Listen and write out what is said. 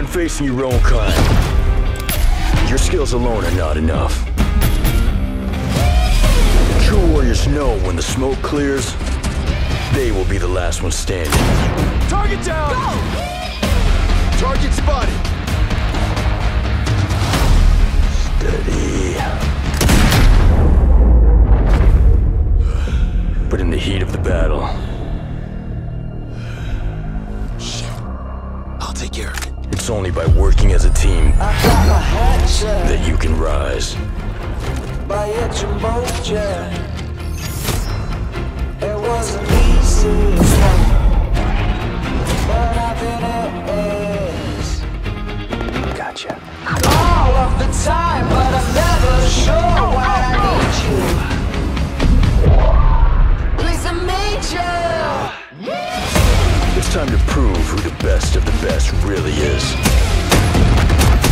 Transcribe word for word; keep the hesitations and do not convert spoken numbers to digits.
when facing your own kind. Your skills alone are not enough. True warriors know when the smoke clears, they will be the last one standing. Target down! Go! Target spotted! Steady. But in the heat of the battle... Shit. I'll take care of it. It's only by working as a team that you can rise. It wasn't easy, but I think it is. Gotcha. All of the time, but I'm never sure why I need you. Please, I made you. It's time to prove who the best of the best really is.